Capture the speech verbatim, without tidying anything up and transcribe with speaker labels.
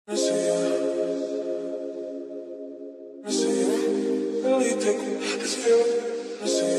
Speaker 1: I see you, I see you, really take this feel, I see you.